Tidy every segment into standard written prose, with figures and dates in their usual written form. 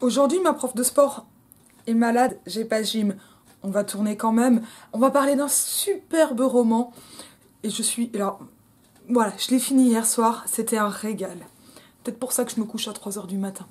Aujourd'hui, ma prof de sport est malade, j'ai pas gym. On va tourner quand même. On va parler d'un superbe roman. Et je suis... Alors, voilà, je l'ai fini hier soir. C'était un régal. Peut-être pour ça que je me couche à 3 heures du matin.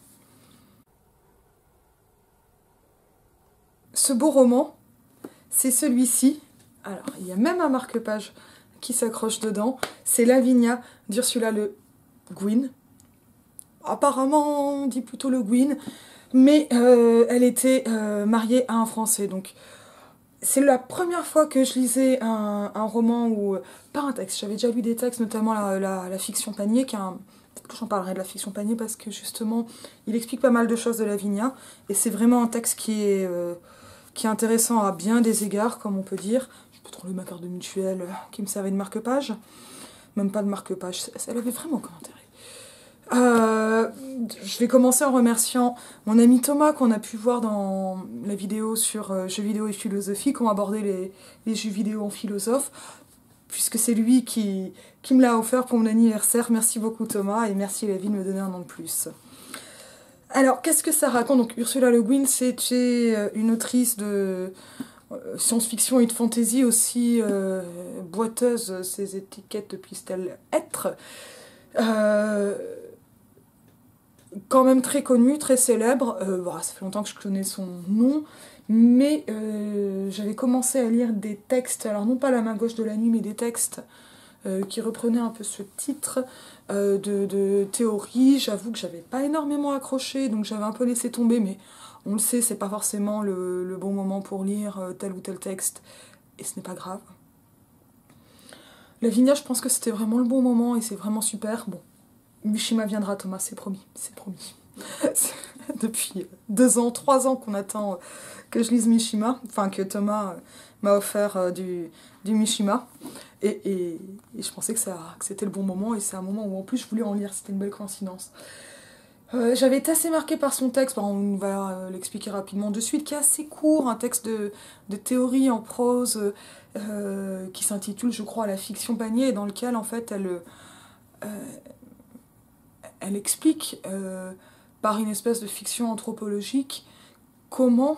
Ce beau roman, c'est celui-ci. Alors, il y a même un marque-page qui s'accroche dedans. C'est Lavinia d'Ursula Le Guin. Apparemment, on dit plutôt Le Guin. Mais elle était mariée à un Français, donc c'est la première fois que je lisais un roman ou pas un texte. J'avais déjà lu des textes, notamment la fiction panier, peut-être que j'en parlerai de la fiction panier parce que justement, il explique pas mal de choses de Lavinia et c'est vraiment un texte qui est intéressant à bien des égards, comme on peut dire. Je peux trouver ma carte de mutuelle qui me servait de marque-page, même pas de marque-page. Elle avait vraiment aucun intérêt. Je vais commencer en remerciant mon ami Thomas qu'on a pu voir dans la vidéo sur jeux vidéo et philosophie, qu'on abordait les jeux vidéo en philosophe, puisque c'est lui qui me l'a offert pour mon anniversaire. Merci beaucoup Thomas et merci la vie de me donner un an de plus. Alors, qu'est-ce que ça raconte? Donc, Ursula Le Guin, c'était une autrice de science-fiction et de fantasy aussi boiteuse, ses étiquettes puissent-elles être. Quand même très connue, très célèbre. Voilà, ça fait longtemps que je connais son nom, mais j'avais commencé à lire des textes, alors non pas La main gauche de la nuit, mais des textes qui reprenaient un peu ce titre de théorie. J'avoue que j'avais pas énormément accroché, donc j'avais un peu laissé tomber, mais on le sait, c'est pas forcément le bon moment pour lire tel ou tel texte, et ce n'est pas grave. Lavinia, je pense que c'était vraiment le bon moment, et c'est vraiment super. Bon, Mishima viendra, Thomas, c'est promis, c'est promis. Depuis 2 ans, 3 ans qu'on attend que je lise Mishima, enfin que Thomas m'a offert du Mishima, et je pensais que c'était le bon moment, et c'est un moment où en plus je voulais en lire, c'était une belle coïncidence. J'avais été assez marquée par son texte, on va l'expliquer rapidement de suite, qui est assez court, un texte de théorie en prose qui s'intitule, je crois, La fiction panier, et dans lequel en fait elle explique par une espèce de fiction anthropologique comment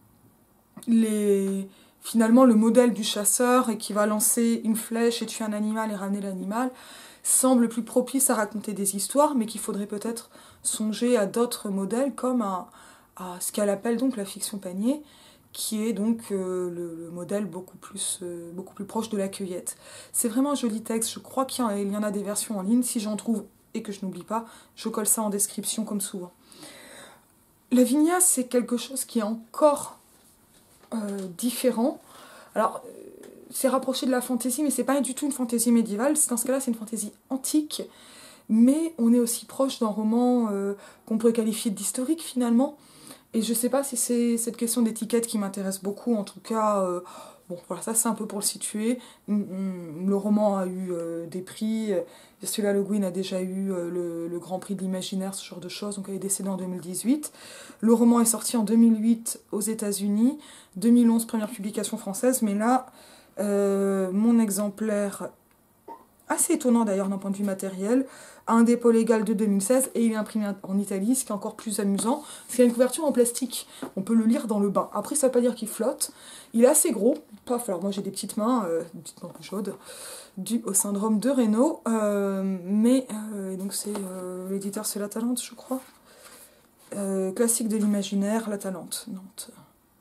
finalement le modèle du chasseur et qui va lancer une flèche et tuer un animal et ramener l'animal semble plus propice à raconter des histoires, mais qu'il faudrait peut-être songer à d'autres modèles comme à ce qu'elle appelle donc la fiction panier, qui est donc le modèle beaucoup plus proche de la cueillette. C'est vraiment un joli texte, je crois qu'il y en a des versions en ligne, si j'en trouve et que je n'oublie pas, je colle ça en description comme souvent. Lavinia, c'est quelque chose qui est encore différent. Alors, c'est rapproché de la fantaisie, mais c'est pas du tout une fantaisie médiévale. Dans ce cas-là, c'est une fantaisie antique, mais on est aussi proche d'un roman qu'on pourrait qualifier d'historique finalement. Et je sais pas si c'est cette question d'étiquette qui m'intéresse beaucoup, en tout cas, bon, voilà, ça c'est un peu pour le situer. Le roman a eu des prix, Ursula Le Guin a déjà eu le Grand Prix de l'Imaginaire, ce genre de choses, donc elle est décédée en 2018. Le roman est sorti en 2008 aux États-Unis, 2011 première publication française, mais là, mon exemplaire, assez étonnant d'ailleurs d'un point de vue matériel, a un dépôt légal de 2016 et il est imprimé en Italie, ce qui est encore plus amusant. C'est qu'il y a une couverture en plastique, on peut le lire dans le bain. Après, ça ne veut pas dire qu'il flotte. Il est assez gros, paf, alors moi j'ai des petites mains plus chaudes, dû au syndrome de Raynaud, donc c'est l'éditeur, c'est La Talente, je crois. Classique de l'imaginaire, La Talente, Nantes.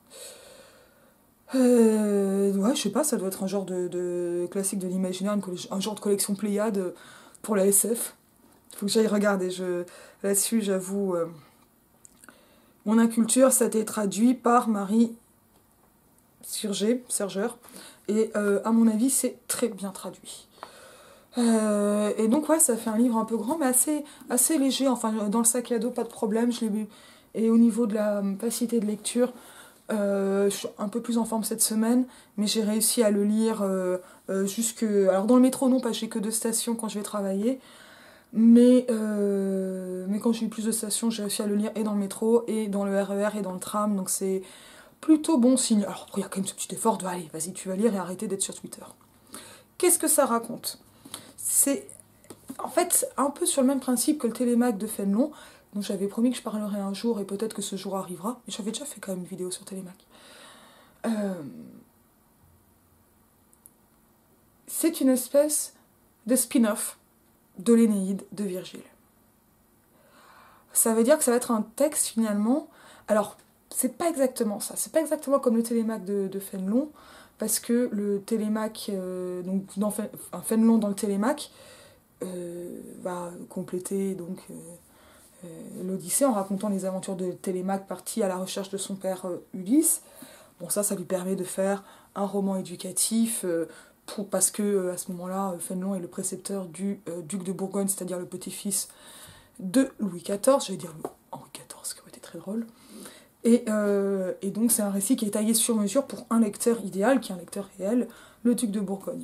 Ouais, je sais pas, ça doit être un genre de classique de l'imaginaire, un genre de collection Pléiade pour la SF. Faut que j'aille regarder. Là-dessus, j'avoue, mon inculture, ça a été traduit par Marie Sergeur, et à mon avis, c'est très bien traduit. Et donc, ouais, ça fait un livre un peu grand, mais assez léger. Enfin, dans le sac à dos, pas de problème, je l'ai lu. Et au niveau de la facilité de lecture, je suis un peu plus en forme cette semaine, mais j'ai réussi à le lire jusque... Alors dans le métro, non, pas j'ai que 2 stations quand je vais travailler, mais quand j'ai eu plus de stations, j'ai réussi à le lire et dans le métro, et dans le RER, et dans le tram, donc c'est plutôt bon signe. Alors après, il y a quand même ce petit effort de « allez, vas-y, tu vas lire et arrêter d'être sur Twitter ». Qu'est-ce que ça raconte? C'est en fait un peu sur le même principe que le Télémaque de Fénelon. dont j'avais promis que je parlerai un jour, et peut-être que ce jour arrivera. Et j'avais déjà fait quand même une vidéo sur Télémaque. C'est une espèce de spin-off de l'Énéide de Virgile. Ça veut dire que ça va être un texte finalement. Alors, c'est pas exactement ça. C'est pas exactement comme le Télémaque de Fénelon, parce que le Télémaque, donc Fénelon dans le Télémaque, va compléter donc l'Odyssée en racontant les aventures de Télémaque parti à la recherche de son père Ulysse. Bon, ça lui permet de faire un roman éducatif, parce que à ce moment-là, Fénelon est le précepteur du duc de Bourgogne, c'est-à-dire le petit-fils de Louis XIV, j'allais dire Henri XIV, ce qui aurait été très drôle. Et donc c'est un récit qui est taillé sur mesure pour un lecteur idéal, qui est un lecteur réel, le duc de Bourgogne.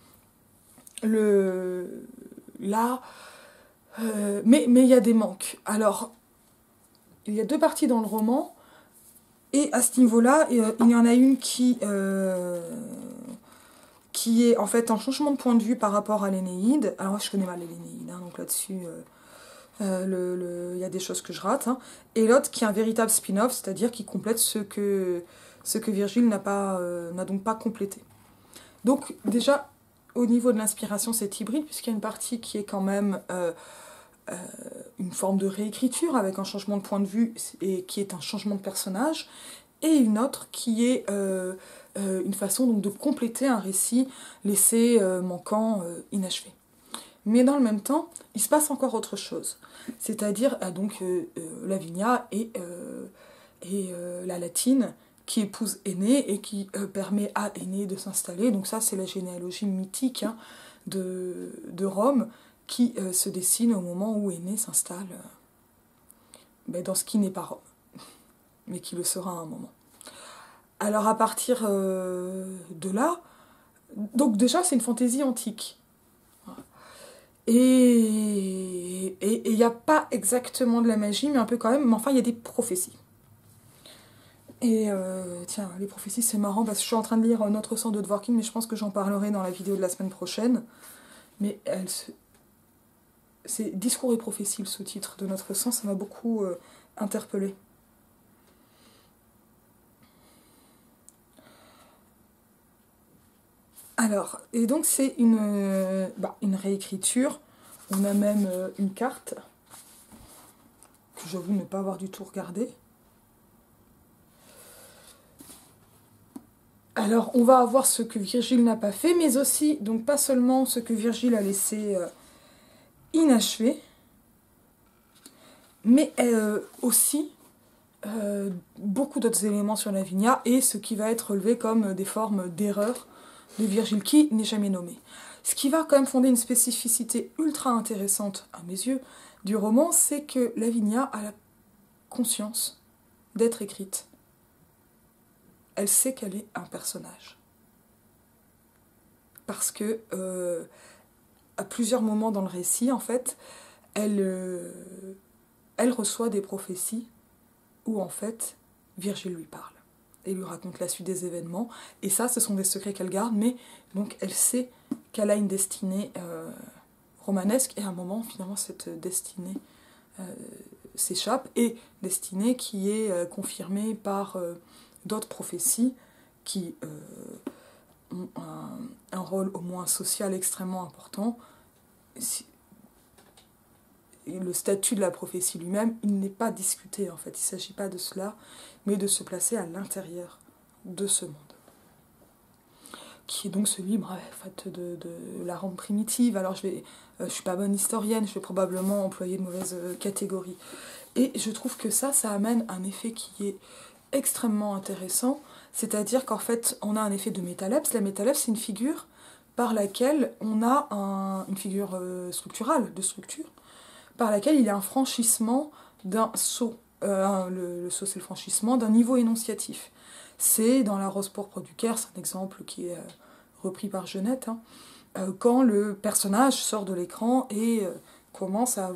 Mais il y a des manques. Alors, il y a deux parties dans le roman, et à ce niveau-là, il y en a une qui est en fait un changement de point de vue par rapport à l'Énéide. Alors moi je connais mal l'Énéide, hein, donc là-dessus il y a des choses que je rate. Hein. Et l'autre qui est un véritable spin-off, c'est-à-dire qui complète ce que Virgile n'a donc pas complété. Donc déjà, au niveau de l'inspiration, c'est hybride, puisqu'il y a une partie qui est quand même une forme de réécriture, avec un changement de point de vue, et qui est un changement de personnage, et une autre qui est une façon donc de compléter un récit laissé manquant, inachevé. Mais dans le même temps, il se passe encore autre chose. C'est-à-dire Lavinia et la Latine qui épouse Énée et qui permet à Énée de s'installer. Donc ça, c'est la généalogie mythique hein, de Rome qui se dessine au moment où Énée s'installe dans ce qui n'est pas Rome, mais qui le sera à un moment. Alors à partir de là, donc déjà c'est une fantaisie antique. Et il n'y a pas exactement de la magie, mais un peu quand même, mais enfin il y a des prophéties. Et tiens, les prophéties c'est marrant parce que je suis en train de lire Notre sang de Dworkin, mais je pense que j'en parlerai dans la vidéo de la semaine prochaine. Mais c'est Discours et prophéties le sous-titre de Notre sang, ça m'a beaucoup interpellée. Alors, et donc c'est une réécriture. On a même une carte que j'avoue ne pas avoir du tout regardée. Alors, on va avoir ce que Virgile n'a pas fait, mais aussi, donc pas seulement ce que Virgile a laissé inachevé, mais aussi beaucoup d'autres éléments sur Lavinia et ce qui va être relevé comme des formes d'erreur de Virgile qui n'est jamais nommé. Ce qui va quand même fonder une spécificité ultra intéressante, à mes yeux, du roman, c'est que Lavinia a la conscience d'être écrite. Elle sait qu'elle est un personnage. Parce que, à plusieurs moments dans le récit, en fait, elle reçoit des prophéties où, en fait, Virgile lui parle. Et lui raconte la suite des événements. Et ça, ce sont des secrets qu'elle garde, mais donc elle sait qu'elle a une destinée romanesque, et à un moment, finalement, cette destinée s'échappe, et destinée qui est confirmée par d'autres prophéties qui ont un rôle au moins social extrêmement important. Et le statut de la prophétie lui-même, il n'est pas discuté en fait, il ne s'agit pas de cela, mais de se placer à l'intérieur de ce monde. Qui est donc celui de la Rome primitive. Alors je suis pas bonne historienne, je vais probablement employer de mauvaises catégories. Et je trouve que ça amène un effet qui est extrêmement intéressant, c'est-à-dire qu'en fait on a un effet de métalepse. La métalepse c'est une figure par laquelle on a une figure structurale, de structure, par laquelle il y a un franchissement d'un saut. Le saut, c'est le franchissement d'un niveau énonciatif. C'est dans La Rose pourpre du Caire, c'est un exemple qui est repris par Genette, hein, quand le personnage sort de l'écran et commence à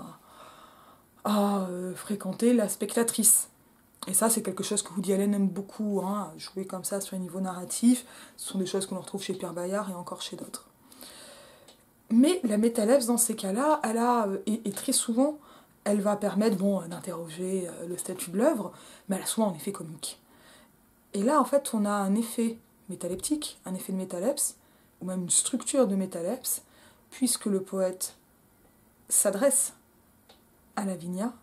fréquenter la spectatrice. Et ça, c'est quelque chose que Woody Allen aime beaucoup, hein, jouer comme ça sur un niveau narratif. Ce sont des choses qu'on retrouve chez Pierre Bayard et encore chez d'autres. Mais la métalepse, dans ces cas-là, et très souvent, Elle va permettre d'interroger le statut de l'œuvre, mais elle a souvent un effet comique. Et là, en fait, on a un effet métaleptique, un effet de métalepse, ou même une structure de métalepse, puisque le poète s'adresse à Lavinia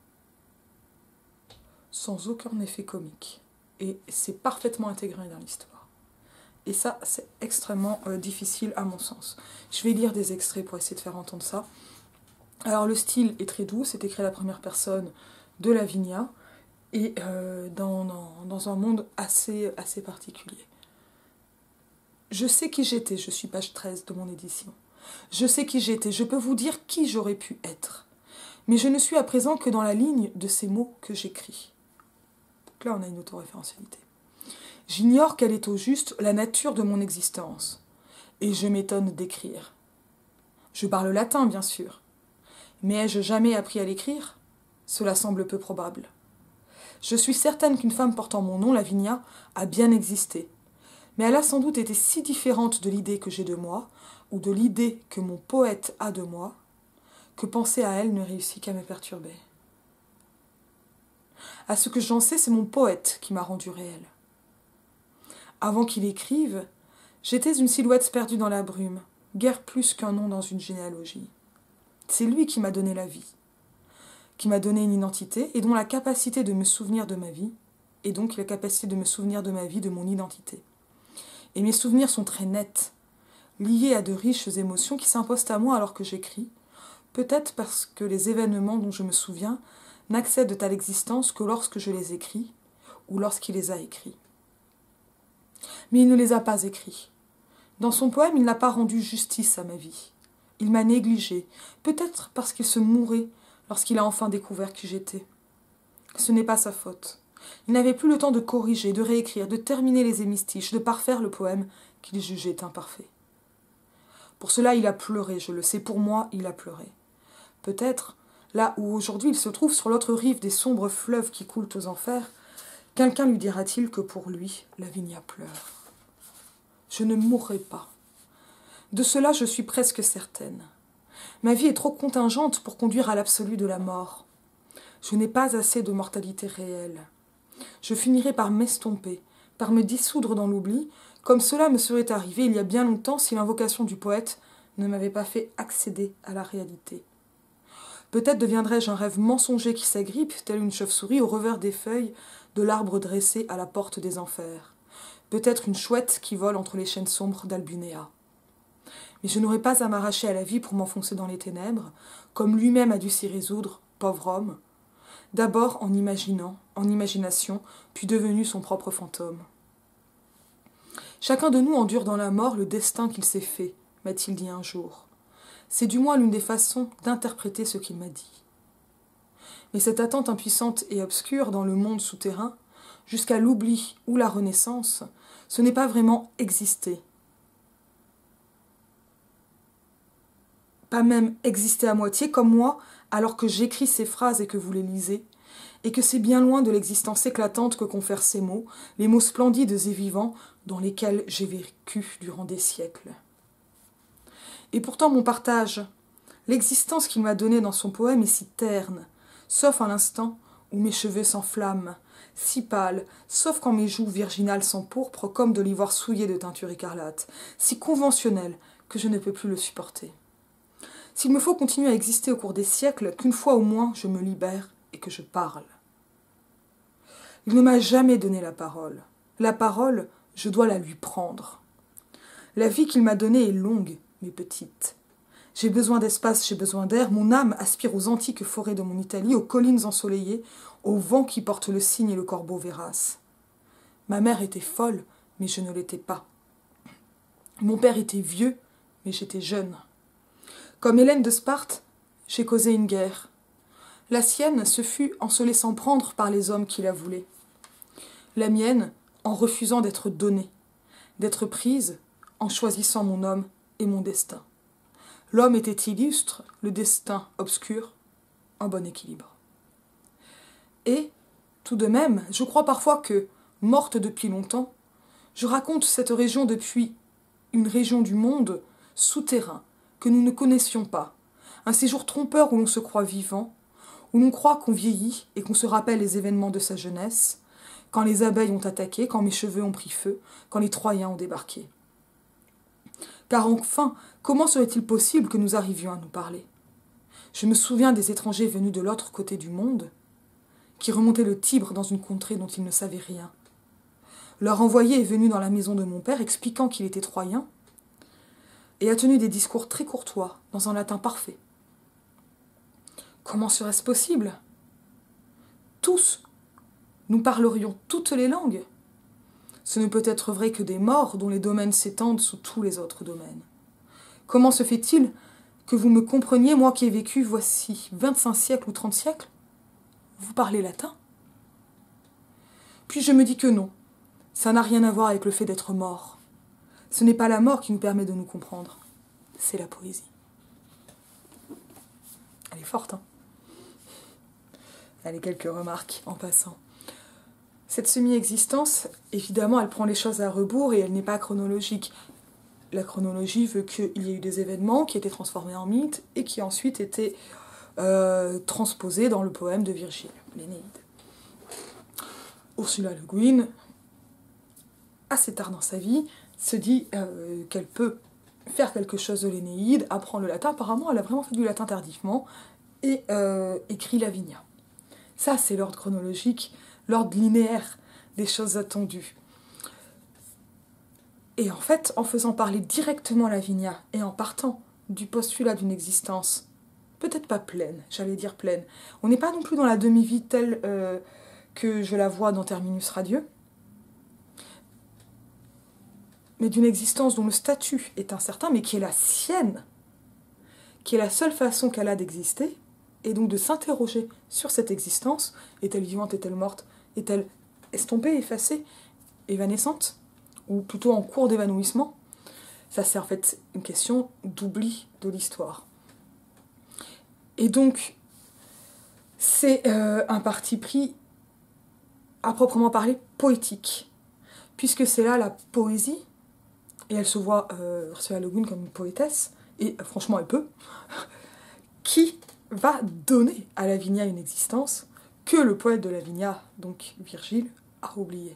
sans aucun effet comique. Et c'est parfaitement intégré dans l'histoire. Et ça, c'est extrêmement difficile à mon sens. Je vais lire des extraits pour essayer de faire entendre ça. Alors le style est très doux, c'est écrit à la première personne de Lavinia, et dans un monde assez particulier. Je sais qui j'étais, je suis page 13 de mon édition. Je sais qui j'étais, je peux vous dire qui j'aurais pu être. Mais je ne suis à présent que dans la ligne de ces mots que j'écris. Donc là, on a une autoréférentialité. J'ignore quelle est au juste la nature de mon existence, et je m'étonne d'écrire. Je parle latin, bien sûr. Mais ai-je jamais appris à l'écrire ? Cela semble peu probable. Je suis certaine qu'une femme portant mon nom, Lavinia, a bien existé. Mais elle a sans doute été si différente de l'idée que j'ai de moi, ou de l'idée que mon poète a de moi, que penser à elle ne réussit qu'à me perturber. À ce que j'en sais, c'est mon poète qui m'a rendu réel. Avant qu'il écrive, j'étais une silhouette perdue dans la brume, guère plus qu'un nom dans une généalogie. C'est lui qui m'a donné la vie, qui m'a donné une identité et dont la capacité de me souvenir de ma vie, et donc la capacité de me souvenir de ma vie, de mon identité. Et mes souvenirs sont très nets, liés à de riches émotions qui s'imposent à moi alors que j'écris, peut-être parce que les événements dont je me souviens n'accèdent à l'existence que lorsque je les écris, ou lorsqu'il les a écrits. Mais il ne les a pas écrits. Dans son poème, il n'a pas rendu justice à ma vie. Il m'a négligée, peut-être parce qu'il se mourait lorsqu'il a enfin découvert qui j'étais. Ce n'est pas sa faute. Il n'avait plus le temps de corriger, de réécrire, de terminer les hémistiches, de parfaire le poème qu'il jugeait imparfait. Pour cela, il a pleuré, je le sais, pour moi, il a pleuré. Peut-être, là où aujourd'hui il se trouve sur l'autre rive des sombres fleuves qui coulent aux enfers, quelqu'un lui dira-t-il que pour lui, Lavinia pleure. Je ne mourrai pas. De cela, je suis presque certaine. Ma vie est trop contingente pour conduire à l'absolu de la mort. Je n'ai pas assez de mortalité réelle. Je finirai par m'estomper, par me dissoudre dans l'oubli, comme cela me serait arrivé il y a bien longtemps si l'invocation du poète ne m'avait pas fait accéder à la réalité. Peut-être deviendrai-je un rêve mensonger qui s'agrippe, tel une chauve-souris au revers des feuilles de l'arbre dressé à la porte des enfers. Peut-être une chouette qui vole entre les chaînes sombres d'Albunéa. Mais je n'aurai pas à m'arracher à la vie pour m'enfoncer dans les ténèbres, comme lui-même a dû s'y résoudre, pauvre homme, d'abord en imaginant, en imagination, puis devenu son propre fantôme. Chacun de nous endure dans la mort le destin qu'il s'est fait, m'a-t-il dit un jour. C'est du moins l'une des façons d'interpréter ce qu'il m'a dit. Mais cette attente impuissante et obscure dans le monde souterrain, jusqu'à l'oubli ou la renaissance, ce n'est pas vraiment exister. Pas même exister à moitié, comme moi, alors que j'écris ces phrases et que vous les lisez, et que c'est bien loin de l'existence éclatante que confèrent ces mots, les mots splendides et vivants dans lesquels j'ai vécu durant des siècles. Et pourtant mon partage, l'existence qu'il m'a donnée dans son poème est si terne, sauf à l'instant où mes cheveux s'enflamment, si pâles, sauf quand mes joues virginales s'empourprent comme de l'ivoire souillé de teinture écarlate, si conventionnel que je ne peux plus le supporter. S'il me faut continuer à exister au cours des siècles, qu'une fois au moins je me libère et que je parle. Il ne m'a jamais donné la parole. La parole, je dois la lui prendre. La vie qu'il m'a donnée est longue, mais petite. J'ai besoin d'espace, j'ai besoin d'air, mon âme aspire aux antiques forêts de mon Italie, aux collines ensoleillées, au vent qui porte le cygne et le corbeau vérace. Ma mère était folle, mais je ne l'étais pas. Mon père était vieux, mais j'étais jeune. Comme Hélène de Sparte, j'ai causé une guerre. La sienne, ce fut en se laissant prendre par les hommes qui la voulaient. La mienne, en refusant d'être donnée, d'être prise, en choisissant mon homme et mon destin. L'homme était illustre, le destin obscur, un bon équilibre. Et, tout de même, je crois parfois que, morte depuis longtemps, je raconte cette région depuis une région du monde souterrain, que nous ne connaissions pas, un séjour trompeur où l'on se croit vivant, où l'on croit qu'on vieillit et qu'on se rappelle les événements de sa jeunesse, quand les abeilles ont attaqué, quand mes cheveux ont pris feu, quand les Troyens ont débarqué. Car enfin, comment serait-il possible que nous arrivions à nous parler? Je me souviens des étrangers venus de l'autre côté du monde, qui remontaient le Tibre dans une contrée dont ils ne savaient rien. Leur envoyé est venu dans la maison de mon père expliquant qu'il était troyen et a tenu des discours très courtois dans un latin parfait. Comment serait-ce possible? Tous, nous parlerions toutes les langues. Ce ne peut être vrai que des morts dont les domaines s'étendent sous tous les autres domaines. Comment se fait-il que vous me compreniez, moi qui ai vécu voici 25 siècles ou 30 siècles? Vous parlez latin? Puis je me dis que non, ça n'a rien à voir avec le fait d'être mort. Ce n'est pas la mort qui nous permet de nous comprendre, c'est la poésie. Elle est forte, hein? Allez, quelques remarques en passant. Cette semi-existence, évidemment, elle prend les choses à rebours et elle n'est pas chronologique. La chronologie veut qu'il y ait eu des événements qui étaient transformés en mythes et qui ensuite étaient transposés dans le poème de Virgile, l'Énéide. Ursula Le Guin, assez tard dans sa vie, se dit qu'elle peut faire quelque chose de l'Énéide, apprendre le latin. Apparemment, elle a vraiment fait du latin tardivement et écrit Lavinia. Ça, c'est l'ordre chronologique, l'ordre linéaire des choses attendues. Et en fait, en faisant parler directement Lavinia et en partant du postulat d'une existence, peut-être pas pleine, j'allais dire pleine, on n'est pas non plus dans la demi-vie telle que je la vois dans Terminus Radieux, mais d'une existence dont le statut est incertain, mais qui est la sienne, qui est la seule façon qu'elle a d'exister, et donc de s'interroger sur cette existence. Est-elle vivante, est-elle morte, est-elle estompée, effacée, évanescente, ou plutôt en cours d'évanouissement? Ça, c'est en fait une question d'oubli de l'histoire. Et donc, c'est un parti pris, à proprement parler, poétique, puisque c'est là la poésie, et elle se voit, Ursula Le Guin, comme une poétesse, et franchement, elle peut, qui va donner à Lavinia une existence que le poète de Lavinia, donc Virgile, a oubliée.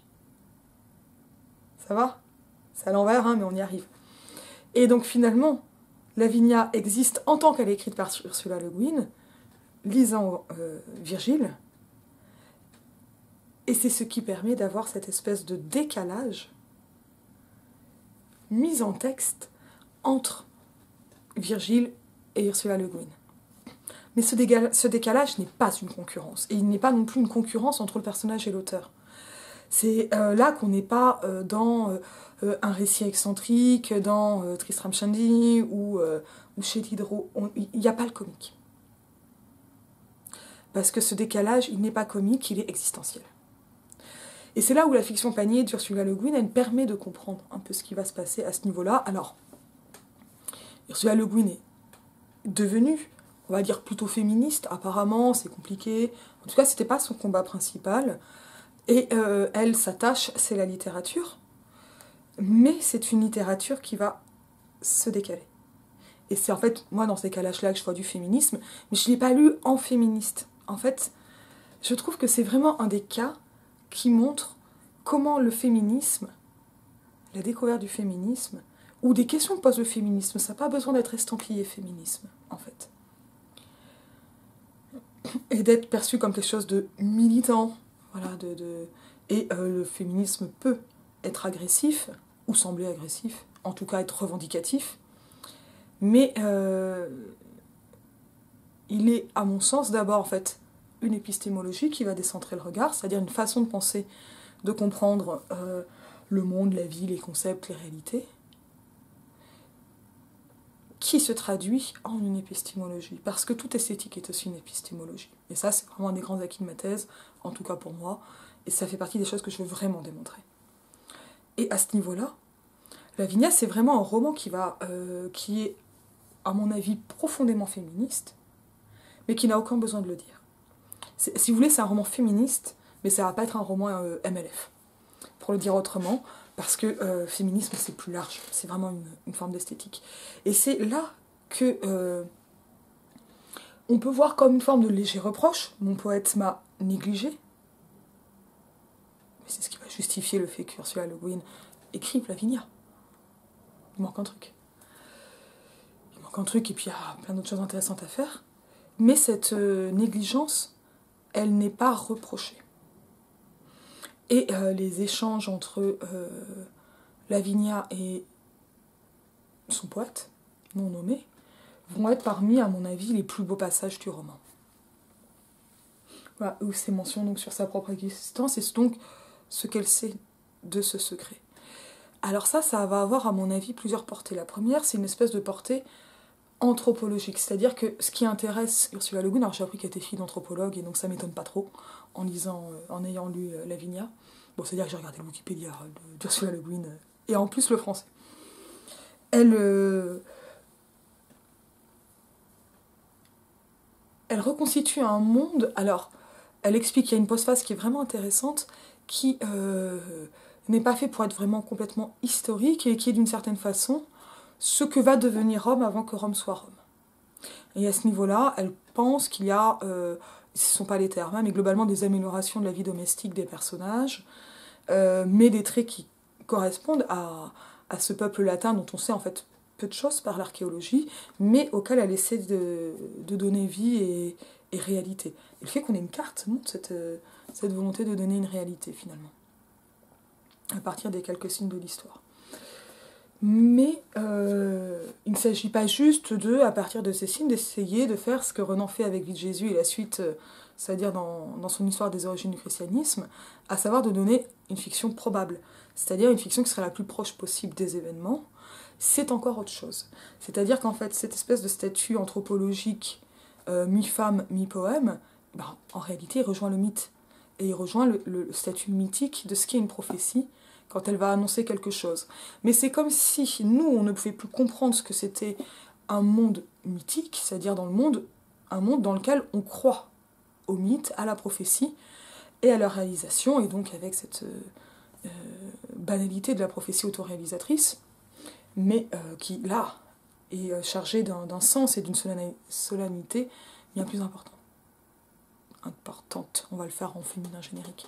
Ça va? C'est à l'envers, hein, mais on y arrive. Et donc finalement, Lavinia existe en tant qu'elle est écrite par Ursula Le Guin, lisant Virgile, et c'est ce qui permet d'avoir cette espèce de décalage mis en texte entre Virgile et Ursula Le Guin. Mais ce décalage n'est pas une concurrence, et il n'est pas non plus une concurrence entre le personnage et l'auteur. C'est là qu'on n'est pas dans un récit excentrique, dans Tristram Shandy ou chez Diderot. Il n'y a pas le comique. Parce que ce décalage, il n'est pas comique, il est existentiel. Et c'est là où la fiction panier d'Ursula Le Guin, elle permet de comprendre un peu ce qui va se passer à ce niveau-là. Alors, Ursula Le Guin est devenue, on va dire, plutôt féministe. Apparemment, c'est compliqué. En tout cas, c'était pas son combat principal. Et elle, sa tâche, c'est la littérature. Mais c'est une littérature qui va se décaler. Et c'est en fait, moi, dans ces décalages-là, que je vois du féminisme, mais je ne l'ai pas lu en féministe. En fait, je trouve que c'est vraiment un des cas qui montre comment le féminisme, la découverte du féminisme, ou des questions que pose le féminisme, ça n'a pas besoin d'être estampillé féminisme, en fait. Et d'être perçu comme quelque chose de militant. Voilà, et le féminisme peut être agressif, ou sembler agressif, en tout cas être revendicatif, mais il est, à mon sens, d'abord en fait une épistémologie qui va décentrer le regard, c'est-à-dire une façon de penser, de comprendre le monde, la vie, les concepts, les réalités, qui se traduit en une épistémologie, parce que toute esthétique est aussi une épistémologie. Et ça, c'est vraiment un des grands acquis de ma thèse, en tout cas pour moi, et ça fait partie des choses que je veux vraiment démontrer. Et à ce niveau-là, Lavinia, c'est vraiment un roman qui est, à mon avis, profondément féministe, mais qui n'a aucun besoin de le dire. Si vous voulez, c'est un roman féministe, mais ça va pas être un roman MLF, pour le dire autrement, parce que féminisme, c'est plus large, c'est vraiment une forme d'esthétique. Et c'est là que On peut voir comme une forme de léger reproche, mon poète m'a négligé. Mais c'est ce qui va justifier le fait qu'Ursula Le Guin écrive Lavinia. Il manque un truc. Il manque un truc et puis il y a plein d'autres choses intéressantes à faire. Mais cette négligence, elle n'est pas reprochée. Et les échanges entre Lavinia et son poète, non nommé, vont être parmi, à mon avis, les plus beaux passages du roman. Voilà, où c'est mention donc sur sa propre existence et donc ce qu'elle sait de ce secret. Alors ça va avoir, à mon avis, plusieurs portées. La première, c'est une espèce de portée anthropologique, c'est-à-dire que ce qui intéresse Ursula Le Guin, alors j'ai appris qu'elle était fille d'anthropologue et donc ça m'étonne pas trop en ayant lu Lavinia. Bon, c'est-à-dire que j'ai regardé le Wikipédia d'Ursula Le Guin et en plus le français. Elle reconstitue un monde. Alors, elle explique qu'il y a une postface qui est vraiment intéressante, qui n'est pas fait pour être vraiment complètement historique et qui est d'une certaine façon ce que va devenir Rome avant que Rome soit Rome. Et à ce niveau-là, elle pense qu'il y a, ce ne sont pas les termes, mais globalement des améliorations de la vie domestique des personnages, mais des traits qui correspondent à ce peuple latin dont on sait en fait peu de choses par l'archéologie, mais auquel elle essaie de donner vie et réalité. Et le fait qu'on ait une carte montre cette volonté de donner une réalité finalement, à partir des quelques signes de l'histoire. Mais il ne s'agit pas juste à partir de ces signes, d'essayer de faire ce que Renan fait avec Vie de Jésus et la suite, c'est-à-dire dans son histoire des origines du christianisme, à savoir de donner une fiction probable, c'est-à-dire une fiction qui serait la plus proche possible des événements. C'est encore autre chose. C'est-à-dire qu'en fait, cette espèce de statut anthropologique mi-femme, mi-poème, ben, en réalité, il rejoint le mythe. Et il rejoint le statut mythique de ce qu'est une prophétie quand elle va annoncer quelque chose. Mais c'est comme si nous, on ne pouvait plus comprendre ce que c'était un monde mythique, c'est-à-dire un monde dans lequel on croit au mythe, à la prophétie et à leur réalisation, et donc avec cette banalité de la prophétie autoréalisatrice, mais qui, là, est chargée d'un sens et d'une solennité bien plus importante. On va le faire en féminin générique.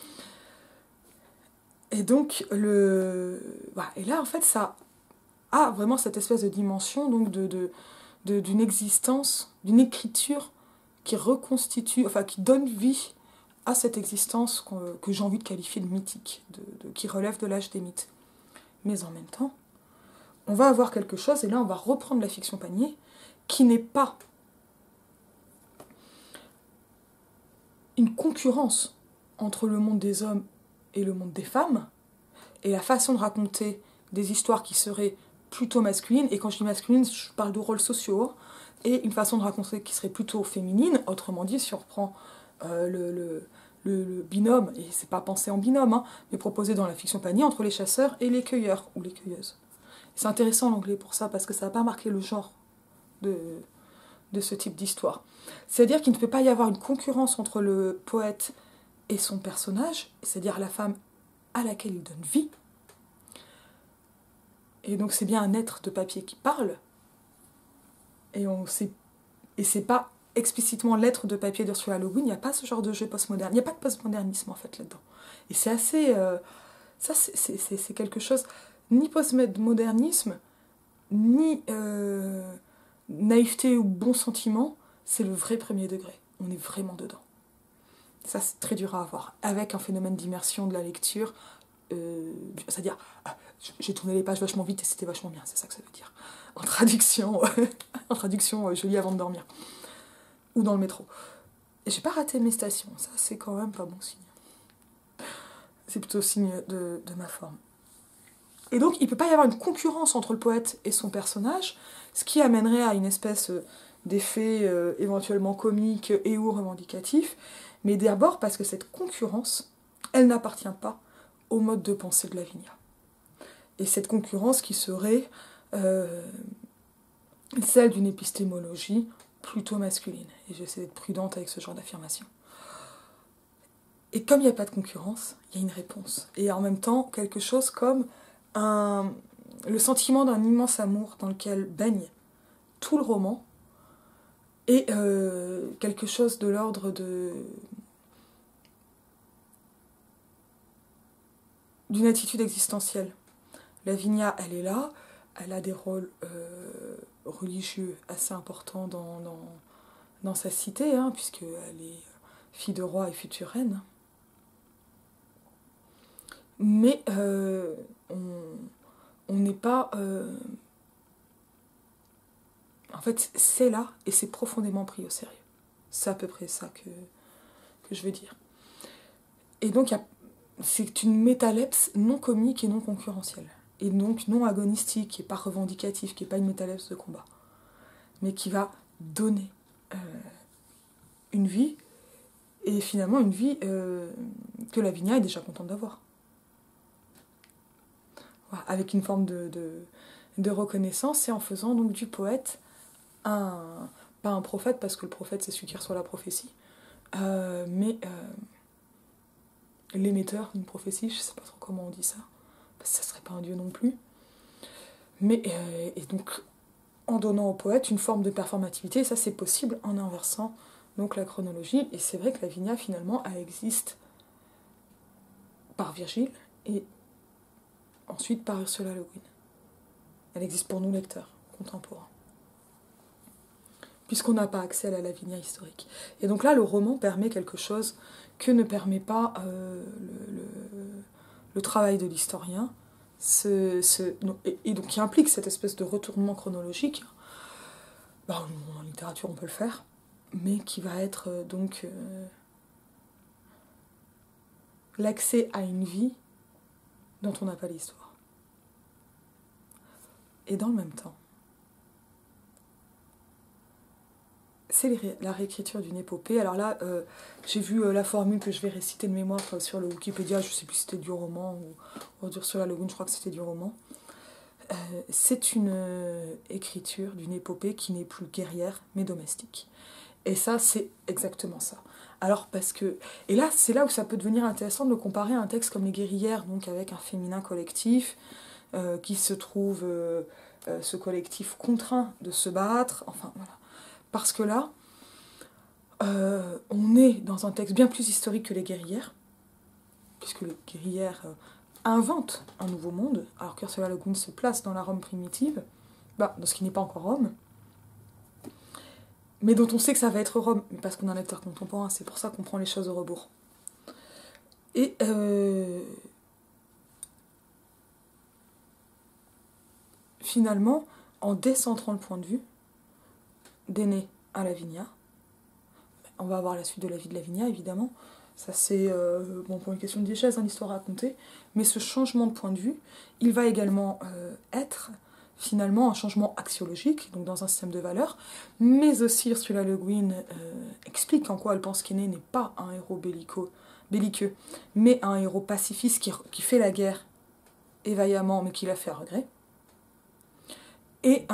Et donc, et là, en fait, ça a vraiment cette espèce de dimension donc d'une existence, d'une écriture qui reconstitue, enfin, qui donne vie à cette existence que j'ai envie de qualifier de mythique, qui relève de l'âge des mythes. Mais en même temps, on va avoir quelque chose, et là, on va reprendre la fiction panier, qui n'est pas une concurrence entre le monde des hommes et le monde des femmes, et la façon de raconter des histoires qui seraient plutôt masculines, et quand je dis masculine, je parle de rôles sociaux, et une façon de raconter qui serait plutôt féminine, autrement dit, si on reprend le binôme, et c'est pas pensé en binôme, mais proposé dans la fiction panier, entre les chasseurs et les cueilleurs, ou les cueilleuses. C'est intéressant l'anglais pour ça, parce que ça n'a pas marqué le genre de ce type d'histoire. C'est-à-dire qu'il ne peut pas y avoir une concurrence entre le poète et son personnage, c'est-à-dire la femme à laquelle il donne vie. Et donc c'est bien un être de papier qui parle, et c'est pas explicitement l'être de papier d'Ursula Le Guin, il n'y a pas ce genre de jeu postmoderne, il n'y a pas de postmodernisme en fait là-dedans. Et c'est assez... ça c'est quelque chose, ni postmodernisme, ni naïveté ou bon sentiment, c'est le vrai premier degré. On est vraiment dedans. Ça, c'est très dur à avoir. Avec un phénomène d'immersion de la lecture, c'est-à-dire, j'ai tourné les pages vachement vite et c'était vachement bien, c'est ça que ça veut dire. En traduction, je lis avant de dormir. Ou dans le métro. Et j'ai pas raté mes stations, ça c'est quand même pas bon signe. C'est plutôt signe de ma forme. Et donc, il ne peut pas y avoir une concurrence entre le poète et son personnage, ce qui amènerait à une espèce d'effet éventuellement comique et ou revendicatif, mais d'abord parce que cette concurrence, elle n'appartient pas au mode de pensée de Lavinia. Et cette concurrence qui serait celle d'une épistémologie plutôt masculine. Et j'essaie d'être prudente avec ce genre d'affirmation. Et comme il n'y a pas de concurrence, il y a une réponse. Et en même temps, quelque chose comme le sentiment d'un immense amour dans lequel baigne tout le roman, et quelque chose de l'ordre d'une attitude existentielle. Lavinia, elle est là, elle a des rôles religieux assez importants dans sa cité, hein, puisqu'elle est fille de roi et future reine. Mais on n'est pas... En fait, c'est là et c'est profondément pris au sérieux. C'est à peu près ça que je veux dire. Et donc, c'est une métalepse non comique et non concurrentielle. Et donc non agonistique, qui n'est pas revendicatif, qui n'est pas une métalepse de combat. Mais qui va donner une vie, et finalement une vie que Lavinia est déjà contente d'avoir. Voilà, avec une forme de reconnaissance, et en faisant donc du poète pas un prophète, parce que le prophète c'est celui qui reçoit la prophétie, mais l'émetteur d'une prophétie, je sais pas trop comment on dit ça, parce que ça serait pas un dieu non plus, mais et donc en donnant au poète une forme de performativité, et ça c'est possible en inversant donc la chronologie, et c'est vrai que Lavinia finalement elle existe par Virgile et ensuite par Ursula Le Guin. Elle existe pour nous lecteurs contemporains, puisqu'on n'a pas accès à la Lavinia historique. Et donc là, le roman permet quelque chose que ne permet pas le travail de l'historien, et donc qui implique cette espèce de retournement chronologique. Ben, en littérature, on peut le faire, mais qui va être donc l'accès à une vie dont on n'a pas l'histoire. Et dans le même temps, c'est la réécriture d'une épopée. Alors là, j'ai vu la formule que je vais réciter de mémoire sur le Wikipédia, je ne sais plus si c'était du roman ou d'Ursula Le Guin, je crois que c'était du roman. C'est une écriture d'une épopée qui n'est plus guerrière, mais domestique. Et ça, c'est exactement ça. Alors parce que... Et là, c'est là où ça peut devenir intéressant de le comparer à un texte comme Les Guerrières, donc avec un féminin collectif, qui se trouve, ce collectif contraint de se battre, enfin voilà. Parce que là, on est dans un texte bien plus historique que Les Guerrières, puisque Les Guerrières inventent un nouveau monde, alors qu'Ursula Le Guin se place dans la Rome primitive, dans ce qui n'est pas encore Rome, mais dont on sait que ça va être Rome, parce qu'on est un lecteur contemporain, c'est pour ça qu'on prend les choses au rebours. Et finalement, en décentrant le point de vue d'Énée à Lavinia, on va avoir la suite de la vie de Lavinia, évidemment. Ça, c'est pour une question de richesse, l'histoire à raconter. Mais ce changement de point de vue, il va également être finalement un changement axiologique, donc dans un système de valeurs. Mais aussi, Ursula Le Guin explique en quoi elle pense qu'Énée n'est pas un héros belliqueux, mais un héros pacifiste qui fait la guerre évaillamment, mais qui la fait à regret. Et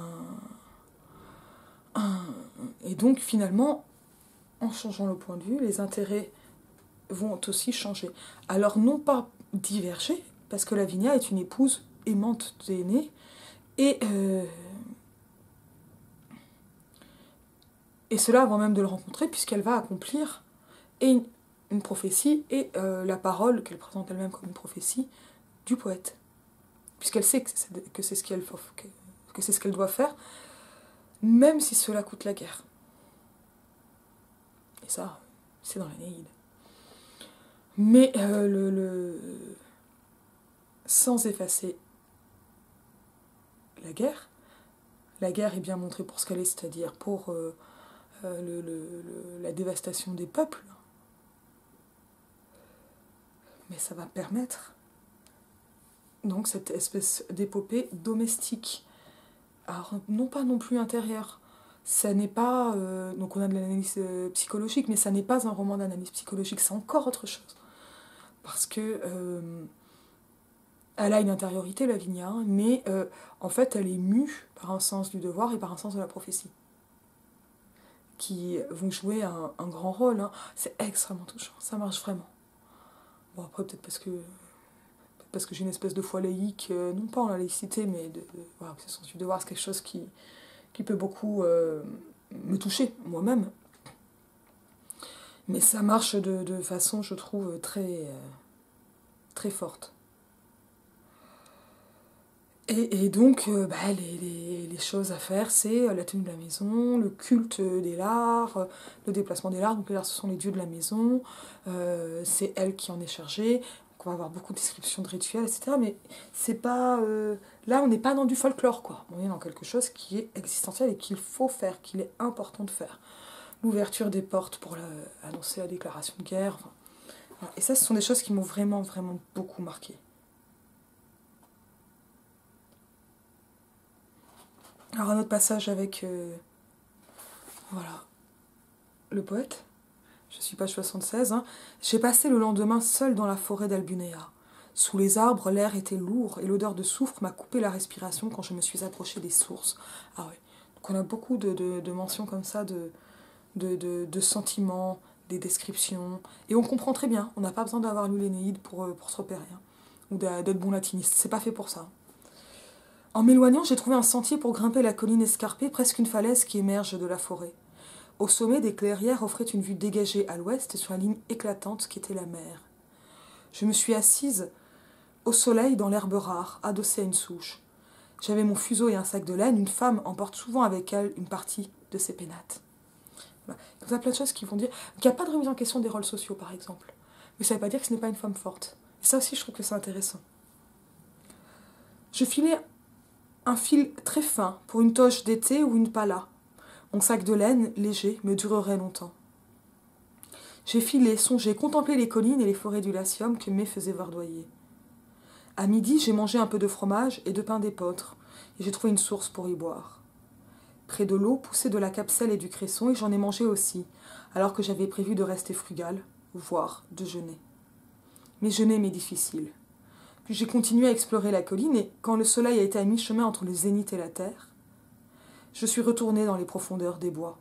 et donc, finalement, en changeant le point de vue, les intérêts vont aussi changer. Alors, non pas diverger, parce que Lavinia est une épouse aimante d'Énée, et cela avant même de le rencontrer, puisqu'elle va accomplir une prophétie et la parole qu'elle présente elle-même comme une prophétie du poète. Puisqu'elle sait que c'est ce qu'elle doit faire, même si cela coûte la guerre. Et ça, c'est dans l'Énéide. Mais sans effacer la guerre est bien montrée pour ce qu'elle est, c'est-à-dire pour la dévastation des peuples. Mais ça va permettre donc cette espèce d'épopée domestique. Alors, non pas non plus intérieure. Ça n'est pas... donc on a de l'analyse psychologique, mais ça n'est pas un roman d'analyse psychologique, c'est encore autre chose. Parce que elle a une intériorité, Lavinia, mais en fait elle est mue par un sens du devoir et par un sens de la prophétie, qui vont jouer un grand rôle. Hein. C'est extrêmement touchant, ça marche vraiment. Bon, après, peut-être parce que j'ai une espèce de foi laïque, non pas en la laïcité, mais voilà, que ce sens du devoir, c'est quelque chose qui peut beaucoup me toucher moi-même. Mais ça marche de façon, je trouve, très forte. Et donc, les choses à faire, c'est la tenue de la maison, le culte des lards, le déplacement des lards. Donc les lards, ce sont les dieux de la maison. C'est elle qui en est chargée. Donc on va avoir beaucoup de descriptions de rituels, etc. Mais c'est pas... là, on n'est pas dans du folklore, quoi. On est dans quelque chose qui est existentiel et qu'il faut faire, qu'il est important de faire. L'ouverture des portes pour annoncer la déclaration de guerre. Enfin, voilà. Et ça, ce sont des choses qui m'ont vraiment, vraiment beaucoup marqué. Alors un autre passage avec voilà, le poète, je suis page 76. Hein. J'ai passé le lendemain seul dans la forêt d'Albunéa. Sous les arbres, l'air était lourd et l'odeur de soufre m'a coupé la respiration quand je me suis approchée des sources. Ah ouais, donc on a beaucoup de mentions comme ça, de sentiments, des descriptions. Et on comprend très bien, on n'a pas besoin d'avoir lu l'Énéide pour se repérer, hein, ou d'être bon latiniste, c'est pas fait pour ça. En m'éloignant, j'ai trouvé un sentier pour grimper la colline escarpée, presque une falaise qui émerge de la forêt. Au sommet, des clairières offraient une vue dégagée à l'ouest sur la ligne éclatante qui était la mer. Je me suis assise au soleil dans l'herbe rare, adossée à une souche. J'avais mon fuseau et un sac de laine. Une femme emporte souvent avec elle une partie de ses pénates. Voilà. Il y a plein de choses qui vont dire qu'il n'y a pas de remise en question des rôles sociaux, par exemple. Mais ça ne veut pas dire que ce n'est pas une femme forte. Et ça aussi, je trouve que c'est intéressant. Je filais un fil très fin pour une toche d'été ou une pala. Mon sac de laine, léger, me durerait longtemps. J'ai filé, songé, contemplé les collines et les forêts du Latium que mai faisait verdoyer. À midi, j'ai mangé un peu de fromage et de pain d'épeautre, et j'ai trouvé une source pour y boire. Près de l'eau poussaient de la capselle et du cresson, et j'en ai mangé aussi, alors que j'avais prévu de rester frugal, voire de jeûner. Mais jeûner m'est difficile. Puis j'ai continué à explorer la colline, et quand le soleil a été à mi-chemin entre le zénith et la terre, je suis retournée dans les profondeurs des bois.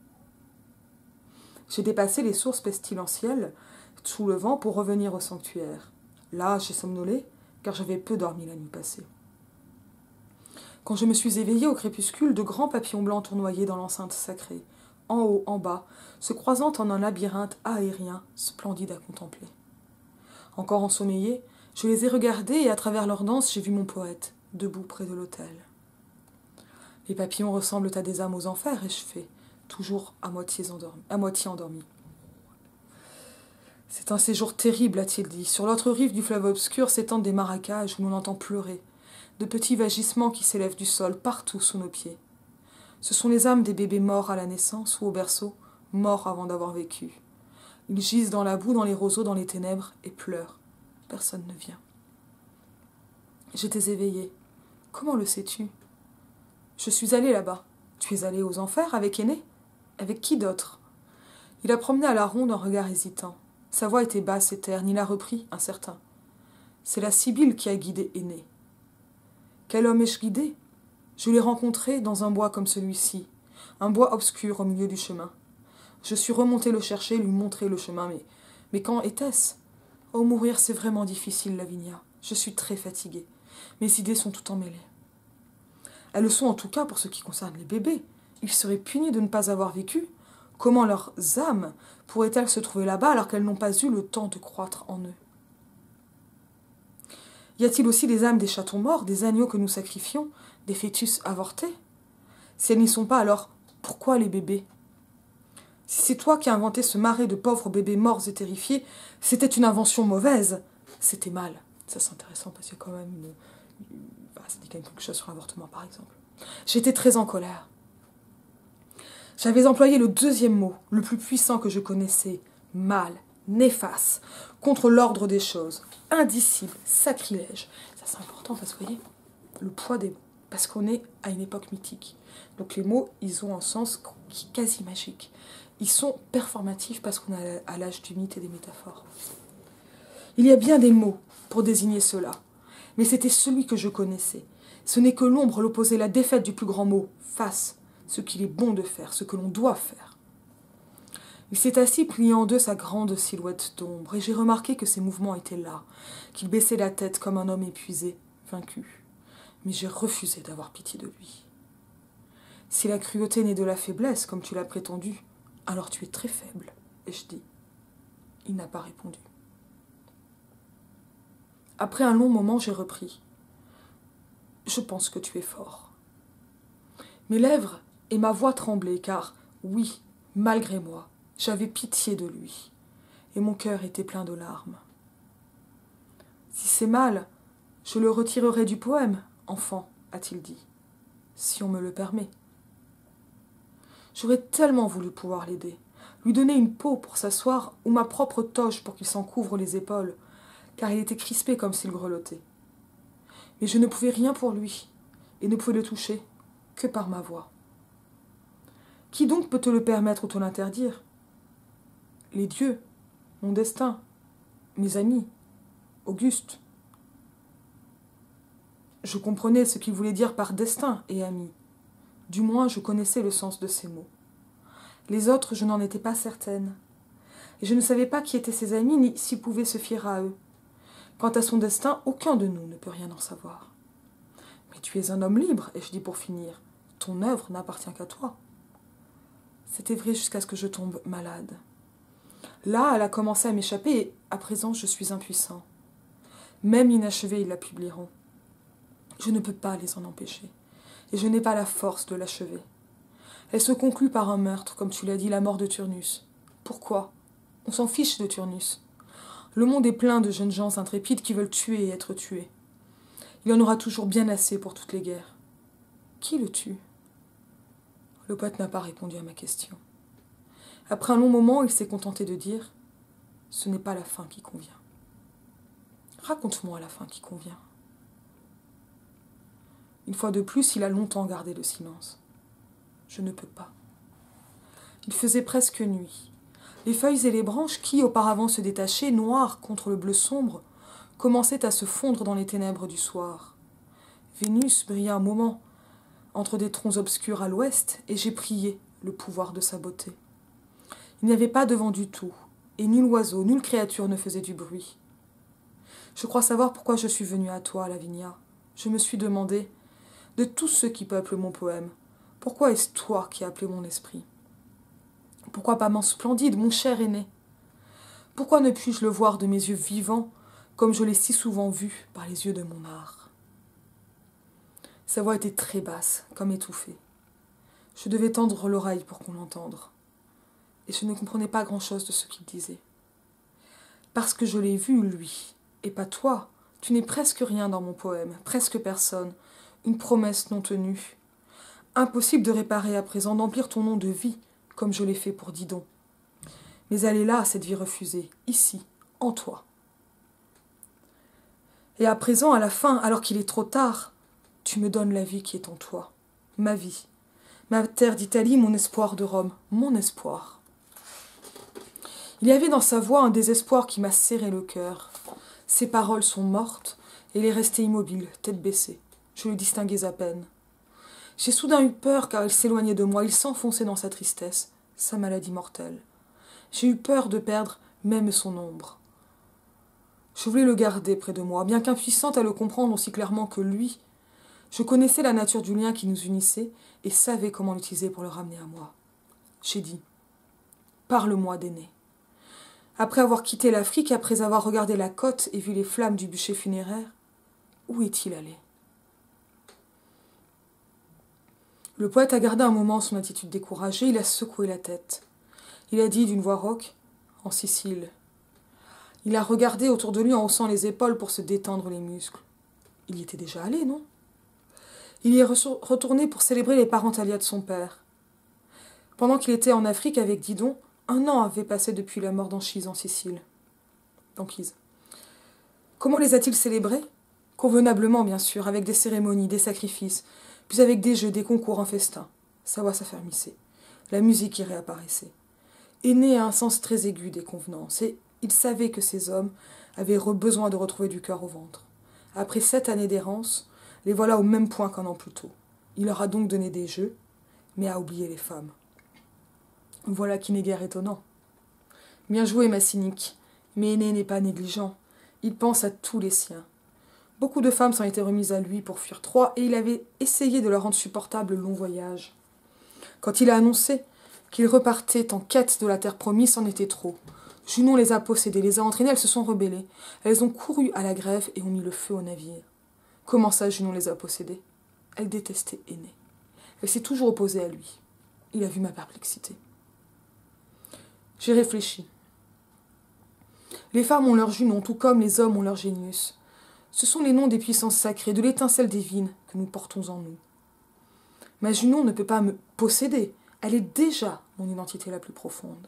J'ai dépassé les sources pestilentielles sous le vent pour revenir au sanctuaire. Là, j'ai somnolé, car j'avais peu dormi la nuit passée. Quand je me suis éveillée au crépuscule, de grands papillons blancs tournoyaient dans l'enceinte sacrée, en haut, en bas, se croisant en un labyrinthe aérien splendide à contempler. Encore ensommeillée, je les ai regardés et à travers leur danse, j'ai vu mon poète, debout près de l'autel. Les papillons ressemblent à des âmes aux enfers, ai-je fait, toujours à moitié endormi. C'est un séjour terrible, a-t-il dit. Sur l'autre rive du fleuve obscur s'étendent des marécages où l'on entend pleurer, de petits vagissements qui s'élèvent du sol partout sous nos pieds. Ce sont les âmes des bébés morts à la naissance ou au berceau, morts avant d'avoir vécu. Ils gisent dans la boue, dans les roseaux, dans les ténèbres et pleurent. Personne ne vient. J'étais éveillée. Comment le sais-tu ? Je suis allée là-bas. Tu es allée aux enfers avec Aîné ? Avec qui d'autre ? Il a promené à la ronde un regard hésitant. Sa voix était basse et terne. Il a repris, incertain. C'est la Sibylle qui a guidé Aîné. Quel homme ai-je guidé ? Je l'ai rencontré dans un bois comme celui-ci, un bois obscur au milieu du chemin. Je suis remontée le chercher, lui montrer le chemin, mais quand était-ce ? Oh, mourir, c'est vraiment difficile, Lavinia. Je suis très fatiguée. Mes idées sont tout emmêlées. Elles le sont en tout cas pour ce qui concerne les bébés. Ils seraient punis de ne pas avoir vécu. Comment leurs âmes pourraient-elles se trouver là-bas alors qu'elles n'ont pas eu le temps de croître en eux ? Y a-t-il aussi des âmes des chatons morts, des agneaux que nous sacrifions, des fœtus avortés ? Si elles n'y sont pas, alors pourquoi les bébés ? Si c'est toi qui as inventé ce marais de pauvres bébés morts et terrifiés, c'était une invention mauvaise. C'était mal. Ça, c'est intéressant parce qu'il y a quand même ça dit quand même quelque chose sur l'avortement, par exemple. J'étais très en colère. J'avais employé le deuxième mot, le plus puissant que je connaissais, mal, néfaste, contre l'ordre des choses, indicible, sacrilège. Ça, c'est important parce que, vous voyez, le poids des mots, parce qu'on est à une époque mythique. Donc les mots, ils ont un sens quasi magique. Ils sont performatifs parce qu'on est à l'âge du mythe et des métaphores. Il y a bien des mots pour désigner cela, mais c'était celui que je connaissais. Ce n'est que l'ombre, l'opposé, la défaite du plus grand mot, face, ce qu'il est bon de faire, ce que l'on doit faire. Il s'est assis, pliant en deux sa grande silhouette d'ombre, et j'ai remarqué que ses mouvements étaient là, qu'il baissait la tête comme un homme épuisé, vaincu. Mais j'ai refusé d'avoir pitié de lui. Si la cruauté naît de la faiblesse, comme tu l'as prétendu, alors tu es très faible, ai-je dit. Il n'a pas répondu. Après un long moment, j'ai repris. Je pense que tu es fort. Mes lèvres et ma voix tremblaient, car, oui, malgré moi, j'avais pitié de lui, et mon cœur était plein de larmes. Si c'est mal, je le retirerai du poème, enfant, a-t-il dit, si on me le permet. J'aurais tellement voulu pouvoir l'aider, lui donner une peau pour s'asseoir ou ma propre toge pour qu'il s'en couvre les épaules, car il était crispé comme s'il grelottait. Mais je ne pouvais rien pour lui, et ne pouvais le toucher que par ma voix. Qui donc peut te le permettre ou te l'interdire? Les dieux, mon destin, mes amis, Auguste. Je comprenais ce qu'il voulait dire par destin et ami. Du moins, je connaissais le sens de ces mots. Les autres, je n'en étais pas certaine. Et je ne savais pas qui étaient ses amis, ni s'il pouvait se fier à eux. Quant à son destin, aucun de nous ne peut rien en savoir. Mais tu es un homme libre, ai-je dit pour finir. Ton œuvre n'appartient qu'à toi. C'était vrai jusqu'à ce que je tombe malade. Là, elle a commencé à m'échapper et, à présent, je suis impuissant. Même inachevé, ils la publieront. Je ne peux pas les en empêcher, et je n'ai pas la force de l'achever. Elle se conclut par un meurtre, comme tu l'as dit, la mort de Turnus. Pourquoi? On s'en fiche de Turnus. Le monde est plein de jeunes gens intrépides qui veulent tuer et être tués. Il y en aura toujours bien assez pour toutes les guerres. Qui le tue? Le poète n'a pas répondu à ma question. Après un long moment, il s'est contenté de dire « Ce n'est pas la fin qui convient. » Raconte-moi la fin qui convient. Une fois de plus, il a longtemps gardé le silence. Je ne peux pas. Il faisait presque nuit. Les feuilles et les branches qui, auparavant se détachaient, noires contre le bleu sombre, commençaient à se fondre dans les ténèbres du soir. Vénus brilla un moment entre des troncs obscurs à l'ouest, et j'ai prié le pouvoir de sa beauté. Il n'y avait pas de vent du tout, et nul oiseau, nulle créature ne faisait du bruit. Je crois savoir pourquoi je suis venue à toi, Lavinia. Je me suis demandé, de tous ceux qui peuplent mon poème, pourquoi est-ce toi qui as appelé mon esprit? Pourquoi pas mon splendide, mon cher aîné? Pourquoi ne puis-je le voir de mes yeux vivants, comme je l'ai si souvent vu par les yeux de mon art? Sa voix était très basse, comme étouffée. Je devais tendre l'oreille pour qu'on l'entende, et je ne comprenais pas grand-chose de ce qu'il disait. Parce que je l'ai vu, lui, et pas toi, tu n'es presque rien dans mon poème, presque personne, une promesse non tenue. Impossible de réparer à présent, d'emplir ton nom de vie, comme je l'ai fait pour Didon. Mais elle est là, cette vie refusée, ici, en toi. Et à présent, à la fin, alors qu'il est trop tard, tu me donnes la vie qui est en toi, ma vie, ma terre d'Italie, mon espoir de Rome, mon espoir. Il y avait dans sa voix un désespoir qui m'a serré le cœur. Ses paroles sont mortes, et il est resté immobile, tête baissée. Je le distinguais à peine. J'ai soudain eu peur car il s'éloignait de moi, il s'enfonçait dans sa tristesse, sa maladie mortelle. J'ai eu peur de perdre même son ombre. Je voulais le garder près de moi, bien qu'impuissante à le comprendre aussi clairement que lui. Je connaissais la nature du lien qui nous unissait et savais comment l'utiliser pour le ramener à moi. J'ai dit « Parle-moi d'aîné. » Après avoir quitté l'Afrique, après avoir regardé la côte et vu les flammes du bûcher funéraire, où est-il allé? Le poète a gardé un moment son attitude découragée, il a secoué la tête. Il a dit d'une voix rauque, en Sicile. Il a regardé autour de lui en haussant les épaules pour se détendre les muscles. Il y était déjà allé, non? Il y est retourné pour célébrer les parentalias de son père. Pendant qu'il était en Afrique avec Didon, 1 an avait passé depuis la mort d'Anchise en Sicile. d'Anchise. Comment les a-t-il célébrés? Convenablement, bien sûr, avec des cérémonies, des sacrifices, puis avec des jeux, des concours, un festin. Sa voix s'affermissait. La musique y réapparaissait. Aîné a un sens très aigu des convenances, et il savait que ces hommes avaient besoin de retrouver du cœur au ventre. Après 7 années d'errance, les voilà au même point qu'1 an plus tôt. Il leur a donc donné des jeux, mais a oublié les femmes. Voilà qui n'est guère étonnant. Bien joué, ma cynique, mais Aîné n'est pas négligent. Il pense à tous les siens. Beaucoup de femmes s'en étaient remises à lui pour fuir Troie, et il avait essayé de leur rendre supportable le long voyage. Quand il a annoncé qu'il repartait en quête de la terre promise, c'en était trop. Junon les a possédées, les a entraînées, elles se sont rebellées. Elles ont couru à la grève et ont mis le feu au navire. Comment ça, Junon les a possédées? Elle détestait Énée. Elle s'est toujours opposée à lui. Il a vu ma perplexité. J'ai réfléchi. Les femmes ont leur Junon, tout comme les hommes ont leur Génius. Ce sont les noms des puissances sacrées, de l'étincelle divine que nous portons en nous. Ma Junon ne peut pas me posséder. Elle est déjà mon identité la plus profonde.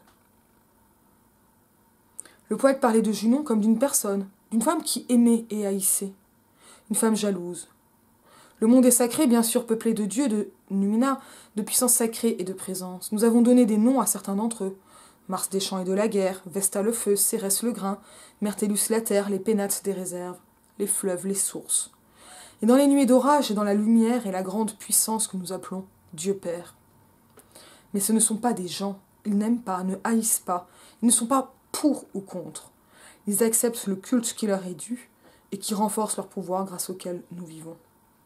Le poète parlait de Junon comme d'une personne, d'une femme qui aimait et haïssait. Une femme jalouse. Le monde est sacré, bien sûr, peuplé de dieux, de numina, de puissances sacrées et de présence. Nous avons donné des noms à certains d'entre eux. Mars des champs et de la guerre, Vesta le feu, Cérès le grain, Mertellus la terre, les pénates des réserves, les fleuves, les sources. Et dans les nuées d'orage et dans la lumière et la grande puissance que nous appelons Dieu Père. Mais ce ne sont pas des gens. Ils n'aiment pas, ne haïssent pas. Ils ne sont pas pour ou contre. Ils acceptent le culte qui leur est dû et qui renforce leur pouvoir grâce auquel nous vivons.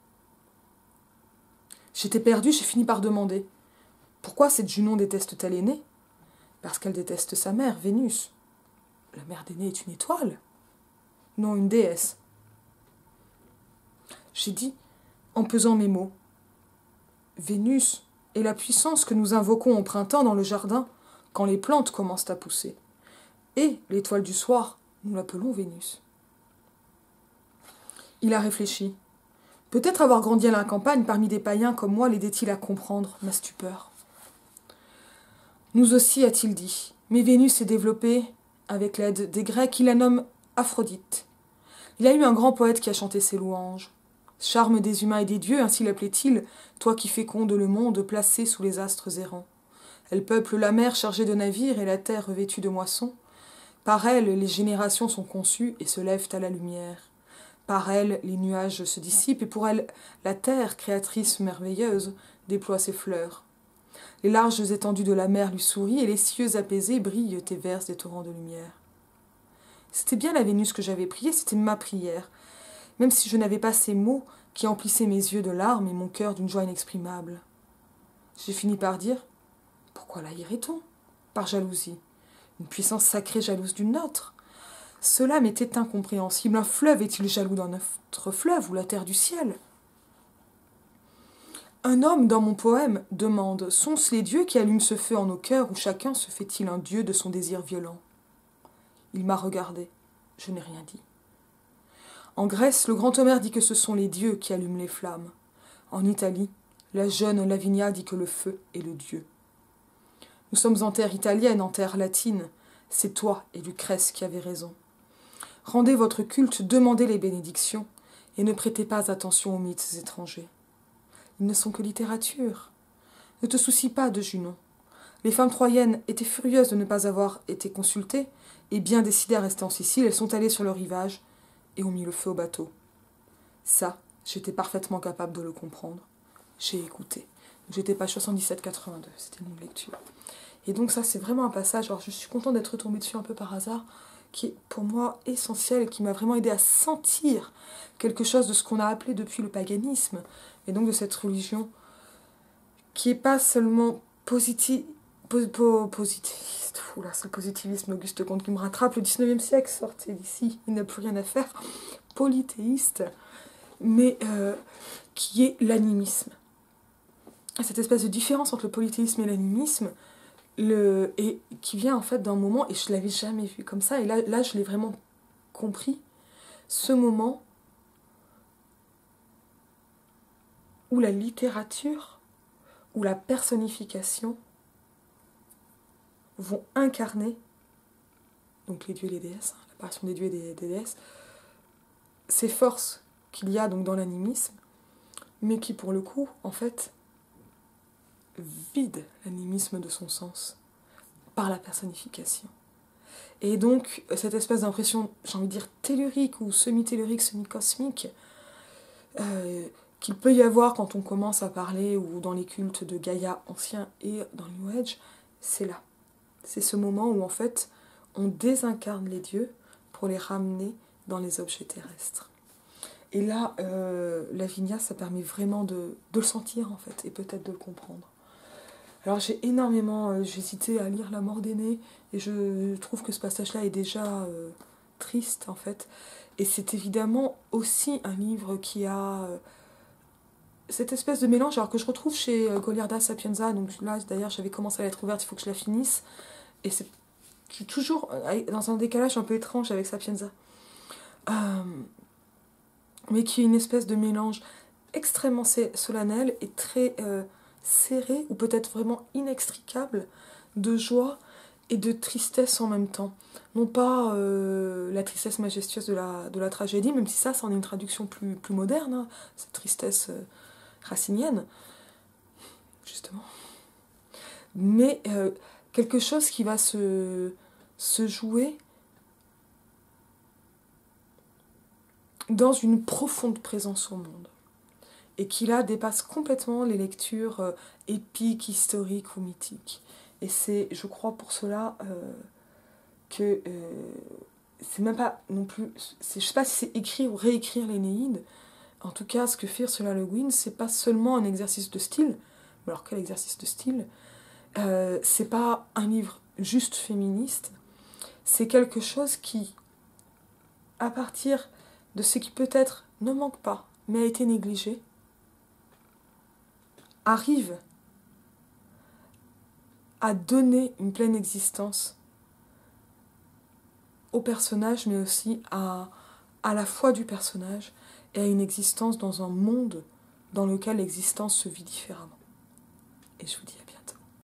J'étais perdue, j'ai fini par demander « Pourquoi cette Junon déteste-t-elle Énée ?» Parce qu'elle déteste sa mère, Vénus. La mère d'Énée est une étoile, non une déesse. J'ai dit, en pesant mes mots, Vénus est la puissance que nous invoquons au printemps dans le jardin, quand les plantes commencent à pousser. Et l'étoile du soir, nous l'appelons Vénus. Il a réfléchi. Peut-être avoir grandi à la campagne parmi des païens comme moi l'aidait-il à comprendre ma stupeur. Nous aussi, a-t-il dit, mais Vénus s'est développée, avec l'aide des Grecs, il la nomme Aphrodite. Il y a eu un grand poète qui a chanté ses louanges. Charme des humains et des dieux, ainsi l'appelait-il, toi qui fécondes le monde placé sous les astres errants. Elle peuple la mer chargée de navires et la terre revêtue de moissons. Par elle, les générations sont conçues et se lèvent à la lumière. Par elle, les nuages se dissipent et pour elle, la terre, créatrice merveilleuse, déploie ses fleurs. Les larges étendues de la mer lui sourient et les cieux apaisés brillent et versent des torrents de lumière. C'était bien la Vénus que j'avais priée, c'était ma prière, même si je n'avais pas ces mots qui emplissaient mes yeux de larmes et mon cœur d'une joie inexprimable. J'ai fini par dire « Pourquoi la irait-on » par jalousie. Une puissance sacrée jalouse d'une nôtre. Cela m'était incompréhensible. Un fleuve est-il jaloux d'un autre fleuve ou la terre du ciel? Un homme, dans mon poème, demande « Sont-ce les dieux qui allument ce feu en nos cœurs ou chacun se fait-il un dieu de son désir violent ?» Il m'a regardé. Je n'ai rien dit. En Grèce, le grand Homère dit que ce sont les dieux qui allument les flammes. En Italie, la jeune Lavinia dit que le feu est le dieu. Nous sommes en terre italienne, en terre latine. C'est toi et Lucrèce qui avez raison. Rendez votre culte, demandez les bénédictions, et ne prêtez pas attention aux mythes étrangers. Ils ne sont que littérature. Ne te soucie pas de Junon. Les femmes troyennes étaient furieuses de ne pas avoir été consultées, et bien décidées à rester en Sicile, elles sont allées sur le rivage et ont mis le feu au bateau. Ça, j'étais parfaitement capable de le comprendre. J'ai écouté. J'étais page 77-82, c'était une lecture. Et donc ça, c'est vraiment un passage, alors je suis contente d'être tombée dessus un peu par hasard, qui est pour moi essentiel et qui m'a vraiment aidé à sentir quelque chose de ce qu'on a appelé depuis le paganisme, et donc de cette religion qui n'est pas seulement positiviste. Oula, c'est le positivisme, Auguste Comte qui me rattrape, le 19e siècle, sortez d'ici, il n'a plus rien à faire. Polythéiste, mais qui est l'animisme. Cette espèce de différence entre le polythéisme et l'animisme, et qui vient en fait d'un moment, et je ne l'avais jamais vu comme ça, et là je l'ai vraiment compris, ce moment où la littérature, où la personnification vont incarner, donc les dieux et les déesses, l'apparition des dieux et des déesses, ces forces qu'il y a donc dans l'animisme, mais qui pour le coup, en fait, vide l'animisme de son sens par la personnification. Et donc, cette espèce d'impression, j'ai envie de dire, tellurique ou semi-tellurique, semi-cosmique, qu'il peut y avoir quand on commence à parler, ou dans les cultes de Gaïa anciens et dans le New Age, c'est là. C'est ce moment où, en fait, on désincarne les dieux pour les ramener dans les objets terrestres. Et là, Lavinia, ça permet vraiment de le sentir, en fait, et peut-être de le comprendre. Alors j'ai énormément, j'ai hésité à lire La mort d'aîné, et je trouve que ce passage-là est déjà triste en fait. Et c'est évidemment aussi un livre qui a cette espèce de mélange, alors que je retrouve chez Goliarda Sapienza, donc là d'ailleurs j'avais commencé à l'être ouverte, il faut que je la finisse, et c'est je suis toujours dans un décalage un peu étrange avec Sapienza. Euh, mais qui est une espèce de mélange extrêmement solennel et très serré, ou peut-être vraiment inextricable, de joie et de tristesse en même temps. Non pas la tristesse majestueuse de la tragédie, même si ça, c'en est une traduction plus moderne, hein, cette tristesse racinienne, justement. Mais quelque chose qui va se jouer dans une profonde présence au monde, et qui là dépasse complètement les lectures épiques, historiques ou mythiques. Et c'est, je crois, pour cela que c'est même pas non plus, je sais pas si c'est écrire ou réécrire l'Énéide. En tout cas, ce que fait Ursula Le Guin, c'est pas seulement un exercice de style, mais alors quel exercice de style, c'est pas un livre juste féministe, c'est quelque chose qui, à partir de ce qui peut-être ne manque pas, mais a été négligé, arrive à donner une pleine existence au personnage, mais aussi à la foi du personnage et à une existence dans un monde dans lequel l'existence se vit différemment. Et je vous dis à bientôt.